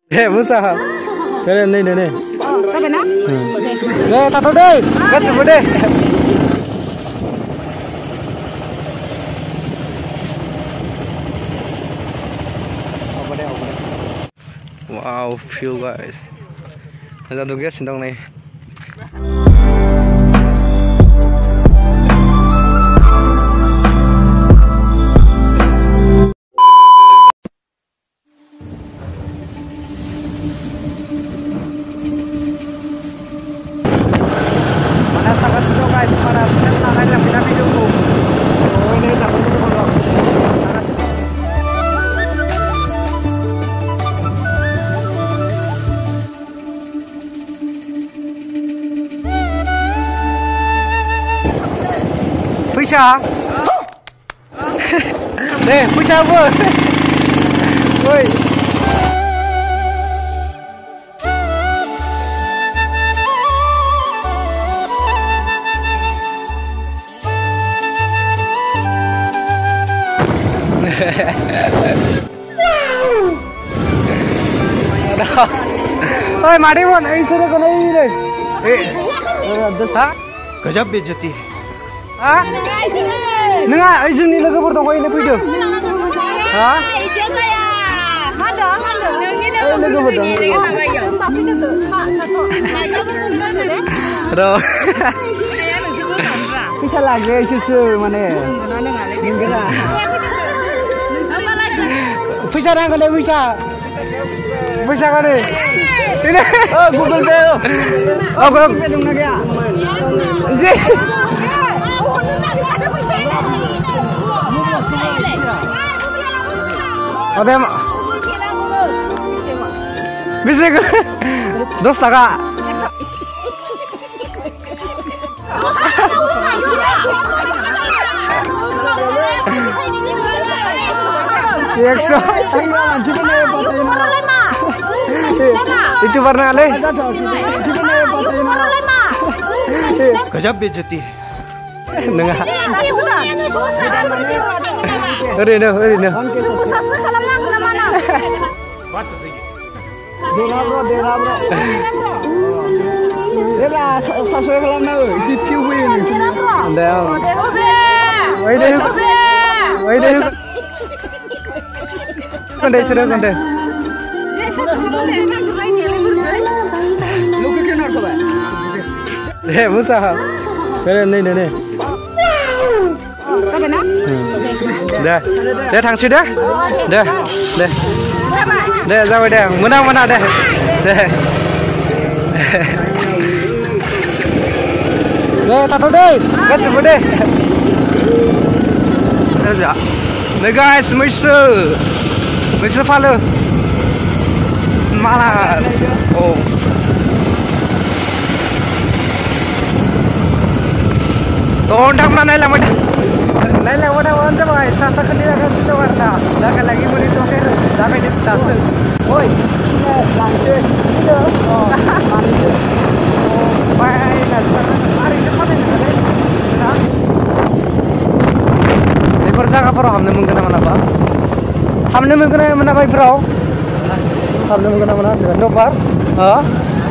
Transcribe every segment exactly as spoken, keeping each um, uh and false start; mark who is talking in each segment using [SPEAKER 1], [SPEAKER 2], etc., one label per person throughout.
[SPEAKER 1] Eh, musa. Đây này này này.
[SPEAKER 2] Sao vậy nó?
[SPEAKER 1] Đây, tato đây. Gas semua deh. Wow, view guys. Ada tuh guys sendong nih. Mana sangat suka guys, para penonton yang tidak videoku. Oh ini takut tuh kalau. Pizza. Nih, pizza apa? Woi. Oi, mari mon, ini suruh kena ini deh. Eh, ada sah? Gajah bejati. Ah? Nengah, izin ni lagu bertemu ini video. Hah?
[SPEAKER 2] Mana? Mana?
[SPEAKER 1] Oh, lagu bertemu. Aduh. Bisa lagi susu mana? Enggak. Bisa nak kena bisa. Bisa kena. Ini. Oh, Google Pay. Oh, Google Pay dong nak ya. Ji. Ada mak? Bisa ke? Dos taka. Ekso. Itu warna le. Gajah bejati. Nengah. Hari ini, hari ini. Dera bro, dera bro. Dera, subscribe kalau nak, isi view ini. Anda. Wait deh. Wait deh. Konde, sudah konde. Lu ke kena apa? Eh, musa. Đây này này này. Đây, đây thằng chưa đấy. Đây, đây. Đây ra ngoài đây, muốn nào muốn nào đây. Đây. Đây, tato đây. Gas semua deh. Đây ya. Đây guys, Mister. Mister follow. Semangat. Oh. Tondang mana lah macam, lain lah macam orang tu macam sasa kena kan sudah warna, dah kan lagi muni tu kan, dah kan di stasiun. Oi, lanjut, oh, lanjut, oh, baik lah, hari depan ni ada, nah, ini perjalanan apa? Hamne mungkin mana apa? Hamne mungkin mana apa bro? Hamne mungkin mana? Nomor, ah?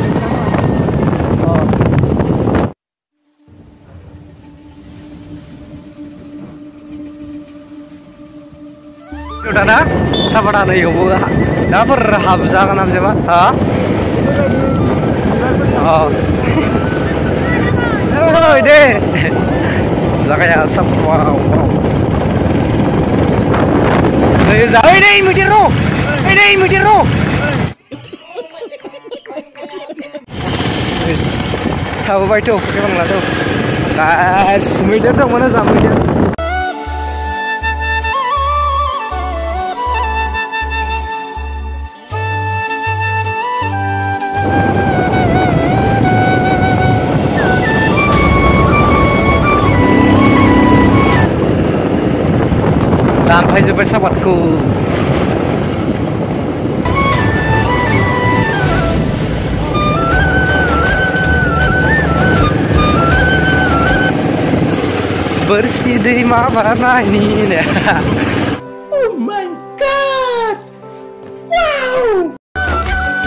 [SPEAKER 1] Udah dah, sabar dah nih kamu. Dah pernah habza kan apa coba? Hah? Oh. Oh, ide. Zakanya sab wow. Ini zah. Ini mujiro. Ini mujiro. Tahu baik tu, kemana lah tu? Guys, mujiro tu mana zah mujiro? Sampai jumpa sahabatku. Bersih di mana ini? Oh my god! Wow!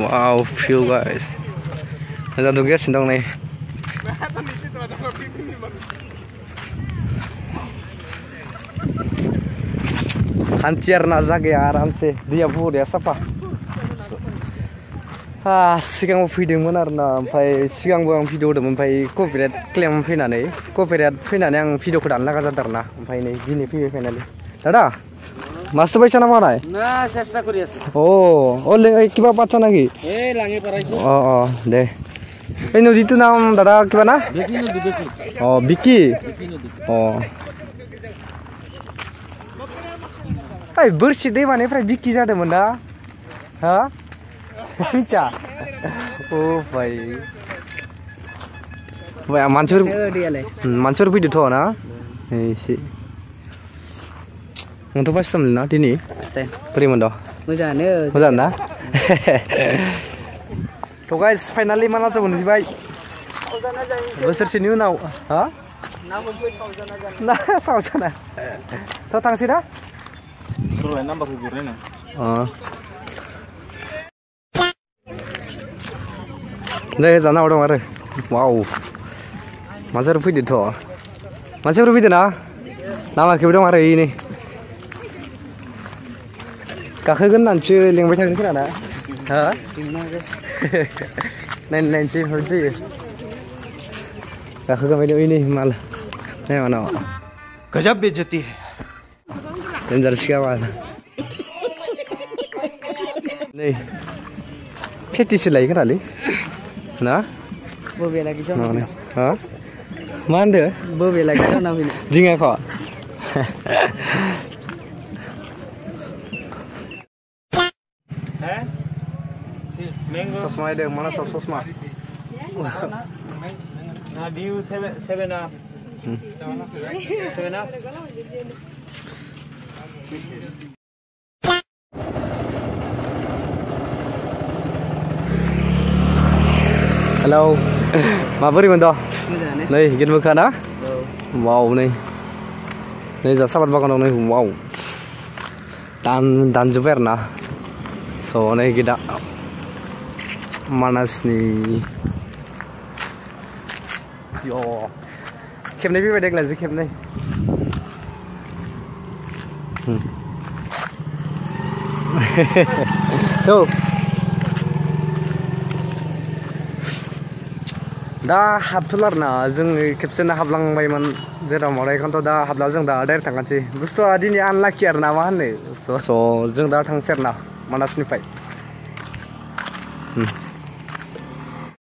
[SPEAKER 1] Wow, view guys. Ada tuh guys dong nih. Hancur nak jaga aram se dia bude sapa. Ah, sigang fiding mana na, sampai sigang buang video dah, sampai copyright claim fina nih, copyright fina nih yang video kudan laga jadar na, sampai nih gini video finally. Tada, master baca nama mana?
[SPEAKER 3] Nah, saya sudah kurias.
[SPEAKER 1] Oh, oh leng, kiba baca lagi?
[SPEAKER 3] Eh, langi paraiso.
[SPEAKER 1] Oh, oh, deh. Ini itu nama tada kiba na?
[SPEAKER 3] Biki no Biki.
[SPEAKER 1] Oh, Biki.
[SPEAKER 3] Biki no Biki.
[SPEAKER 1] Oh. Ay, bersih deh mana? Pernah Biki jadi mana? Hah? Mica. Oh, baik. Baik, mancur. Mancur video tu na? Eh, si. Untuk pas tampil na, dini.
[SPEAKER 3] Pasti.
[SPEAKER 1] Peri mana?
[SPEAKER 3] Mujah ne.
[SPEAKER 1] Mujah na? So guys, finally mana sebelum dibaik. Besar sini now, ha? Nah, saus sana. Tahu tang sih dah?
[SPEAKER 3] Terus nambah kuburan.
[SPEAKER 1] Ah. Nih, sana orang mana? Wow. Macam rupi itu. Macam rupi itu na? Nama kita orang mana ini? Kakak kan nanti yang macam ni kan ada? Ha? Nen nen sih, nanti. Kakak kan video ini malah. Nih mana?
[SPEAKER 3] Gajab bejati.
[SPEAKER 1] Danger siapa? Nih. Keti silai kan ali? Na?
[SPEAKER 3] Bobe lagi
[SPEAKER 1] Mana?
[SPEAKER 3] jangan.
[SPEAKER 1] Ha? Mana?
[SPEAKER 3] Bobe lagi jangan ini.
[SPEAKER 1] Jinga kau?
[SPEAKER 3] Eh? Mango.
[SPEAKER 1] Sosma ada mana sos sosma?
[SPEAKER 3] Nah, view seven seven up. Seven up.
[SPEAKER 1] Hello. Maburi mendo.
[SPEAKER 3] Mujah ne.
[SPEAKER 1] Nih, gini bukan ah? Wow nih. Nih jasa sahabat bakal nih, wow. Dan dan juga na. So nih kita manas nih. Yo. Kem nih beda lagi kem nih. Hmm. Tuh. Da habtular na जों खेबसेनो हाबलांबायमोन जेराव मावनाय खन्थ' दा हाबला जों दा डाइरेक्ट थांगानोसै बुस्थुआ दिनै आनलाखि आरो ना मा होनो स' जों दा थांसै आरो ना मानासनिफ्राय